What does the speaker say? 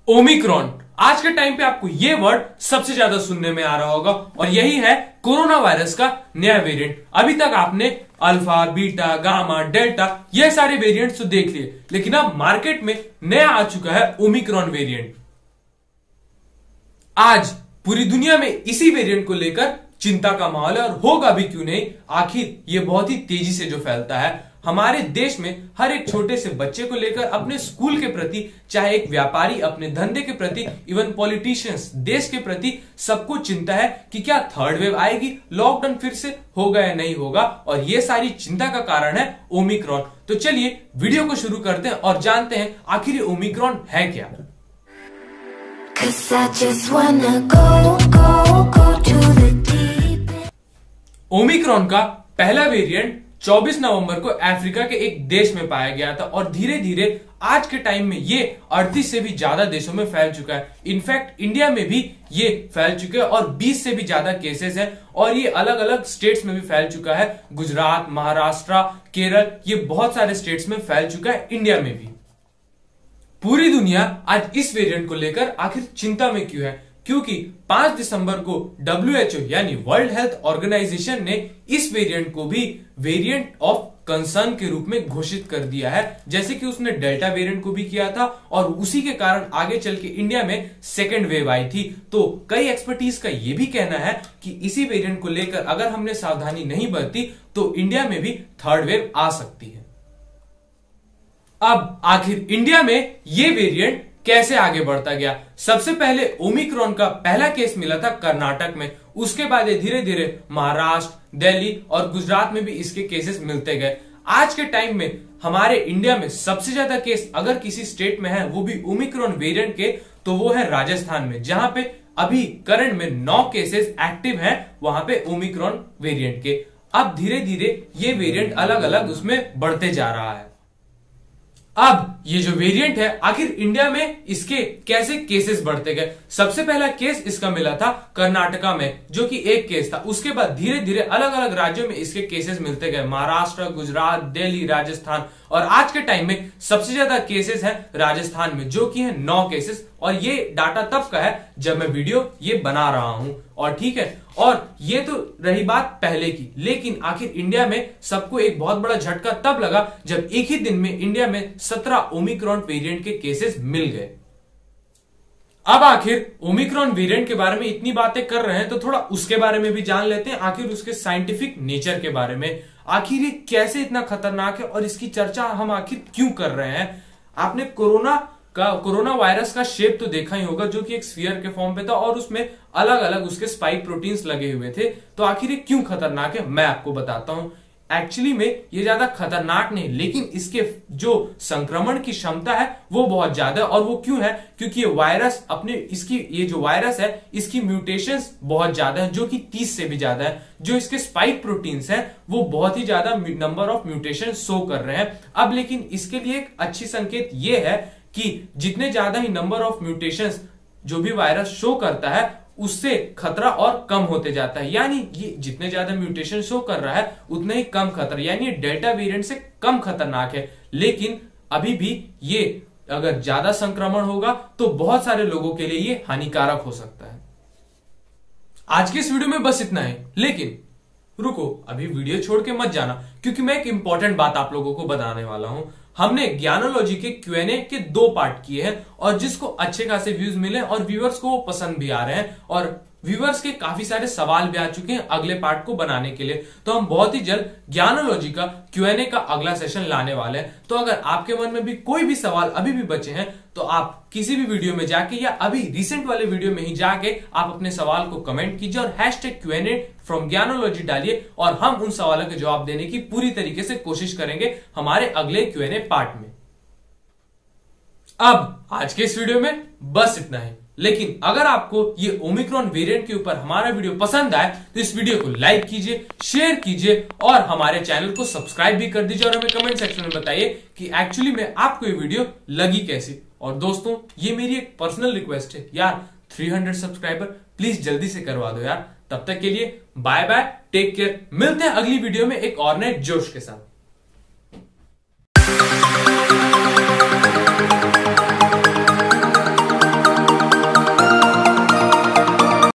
Omicron. आज के time पे आपको ये वर्ड सबसे ज्यादा सुनने में आ रहा होगा और यही है कोरोना वायरस का नया वेरिएंट। अभी तक आपने अल्फा, बीटा, गामा, डेल्टा ये सारे वेरिएंट्स तो देख लिए, लेकिन अब मार्केट में नया आ चुका है ओमिक्रॉन वेरिएंट। आज पूरी दुनिया में इसी वेरिएंट को लेकर चिंता का माहौल है और होगा भी क्यों नहीं। आखिर ये बहुत ही तेजी से जो फैलता है हमारे देश में, हर एक छोटे से बच्चे को लेकर अपने स्कूल के प्रति, चाहे एक व्यापारी अपने धंधे के प्रति, इवन पॉलिटिशियंस देश के प्रति, सबको चिंता है कि क्या थर्ड वेव आएगी, लॉकडाउन फिर से होगा या नहीं होगा। और ये सारी चिंता का कारण है ओमिक्रॉन। तो चलिए वीडियो को शुरू करते हैं और जानते हैं आखिर ये ओमिक्रॉन है क्या। ओमिक्रॉन का पहला वेरिएंट 24 नवंबर को अफ्रीका के एक देश में पाया गया था और धीरे धीरे आज के टाइम में ये 38 से भी ज्यादा देशों में फैल चुका है। इनफैक्ट इंडिया में भी ये फैल चुके हैं और 20 से भी ज्यादा केसेस हैं और ये अलग अलग स्टेट्स में भी फैल चुका है। गुजरात, महाराष्ट्र, केरल, ये बहुत सारे स्टेट्स में फैल चुका है, इंडिया में भी। पूरी दुनिया आज इस वेरिएंट को लेकर आखिर चिंता में क्यों है? क्योंकि 5 दिसंबर को WHO यानी वर्ल्ड हेल्थ ऑर्गेनाइजेशन ने इस वेरिएंट को भी वेरिएंट ऑफ कंसर्न के रूप में घोषित कर दिया है, जैसे कि उसने डेल्टा वेरिएंट को भी किया था और उसी के कारण आगे चल के इंडिया में सेकेंड वेव आई थी। तो कई एक्सपर्टीज का यह भी कहना है कि इसी वेरिएंट को लेकर अगर हमने सावधानी नहीं बरती तो इंडिया में भी थर्ड वेव आ सकती है। अब आखिर इंडिया में ये वेरिएंट कैसे आगे बढ़ता गया? सबसे पहले ओमिक्रॉन का पहला केस मिला था कर्नाटक में, उसके बाद धीरे धीरे महाराष्ट्र, दिल्ली और गुजरात में भी इसके केसेस मिलते गए। आज के टाइम में हमारे इंडिया में सबसे ज्यादा केस अगर किसी स्टेट में है, वो भी ओमिक्रॉन वेरिएंट के, तो वो है राजस्थान में, जहां पे अभी करंट में 9 केसेस एक्टिव हैं वहां पे ओमिक्रॉन वेरिएंट के। अब धीरे धीरे ये वेरिएंट अलग अलग उसमें बढ़ते जा रहा है। अब ये जो वेरिएंट है आखिर इंडिया में इसके कैसे केसेस बढ़ते गए? सबसे पहला केस इसका मिला था कर्नाटका में, जो कि एक केस था। उसके बाद धीरे धीरे अलग अलग राज्यों में इसके केसेस मिलते गए, महाराष्ट्र, गुजरात, दिल्ली, राजस्थान, और आज के टाइम में सबसे ज्यादा केसेस हैं राजस्थान में, जो कि है 9 केसेस। और ये डाटा तब का है जब मैं वीडियो ये बना रहा हूं, और ठीक है। और ये तो रही बात पहले की, लेकिन आखिर इंडिया में सबको एक बहुत बड़ा झटका तब लगा जब एक ही दिन में इंडिया में 17 ओमिक्रॉन वेरिएंट के केसेस मिल गए। अब आखिर ओमिक्रॉन वेरिएंट के बारे में इतनी बातें कर रहे हैं तो थोड़ा उसके बारे में भी जान लेते हैं, आखिर उसके साइंटिफिक नेचर के बारे में। आखिर ये कैसे इतना खतरनाक है और इसकी चर्चा हम आखिर क्यों कर रहे हैं? आपने कोरोना वायरस का शेप तो देखा ही होगा, जो कि एक स्फीयर के फॉर्म पे था और उसमें अलग अलग उसके स्पाइक प्रोटीन्स लगे हुए थे। तो आखिर ये क्यों खतरनाक है मैं आपको बताता हूं। एक्चुअली में ये ज्यादा खतरनाक नहीं, लेकिन इसके जो संक्रमण की क्षमता है वो बहुत ज्यादा है। और वो क्यों है? क्योंकि ये वायरस ये जो वायरस है इसकी म्यूटेशंस बहुत ज्यादा है, जो कि 30 से भी ज्यादा है। जो इसके स्पाइक प्रोटीन्स हैं वो बहुत ही ज्यादा नंबर ऑफ म्यूटेशन शो कर रहे हैं। अब लेकिन इसके लिए एक अच्छी संकेत ये है कि जितने ज्यादा ही नंबर ऑफ म्यूटेशंस जो भी वायरस शो करता है उससे खतरा और कम होते जाता है। यानी ये जितने ज्यादा म्यूटेशन शो कर रहा है उतना ही कम खतरा, यानी डेल्टा वेरिएंट से कम खतरनाक है। लेकिन अभी भी ये अगर ज्यादा संक्रमण होगा तो बहुत सारे लोगों के लिए ये हानिकारक हो सकता है। आज के इस वीडियो में बस इतना है, लेकिन रुको, अभी वीडियो छोड़ के मत जाना, क्योंकि मैं एक इंपॉर्टेंट बात आप लोगों को बताने वाला हूं। हमने ज्ञानोलॉजी के Q&A के 2 पार्ट किए हैं और जिसको अच्छे खासे व्यूज मिले और व्यूअर्स को वो पसंद भी आ रहे हैं और व्यूअर्स के काफी सारे सवाल भी आ चुके हैं अगले पार्ट को बनाने के लिए। तो हम बहुत ही जल्द ज्ञानोलॉजी का Q&A का अगला सेशन लाने वाले हैं। तो अगर आपके मन में भी कोई भी सवाल अभी भी बचे हैं तो आप किसी भी वीडियो में जाके या अभी रिसेंट वाले वीडियो में ही जाके आप अपने सवाल को कमेंट कीजिए और #Q&A फ्रॉम ज्ञानोलॉजी डालिए और हम उन सवालों के जवाब देने की पूरी तरीके से कोशिश करेंगे हमारे अगले Q&A पार्ट में। अब आज के इस वीडियो में बस इतना है, लेकिन अगर आपको ये ओमिक्रॉन वेरिएंट के ऊपर हमारा वीडियो पसंद आए तो इस वीडियो को लाइक कीजिए, शेयर कीजिए और हमारे चैनल को सब्सक्राइब भी कर दीजिए और हमें कमेंट सेक्शन में बताइए कि एक्चुअली में आपको ये वीडियो लगी कैसी। और दोस्तों, ये मेरी एक पर्सनल रिक्वेस्ट है यार, 300 सब्सक्राइबर प्लीज जल्दी से करवा दो यार। तब तक के लिए बाय बाय, टेक केयर, मिलते हैं अगली वीडियो में एक और नए जोश के साथ।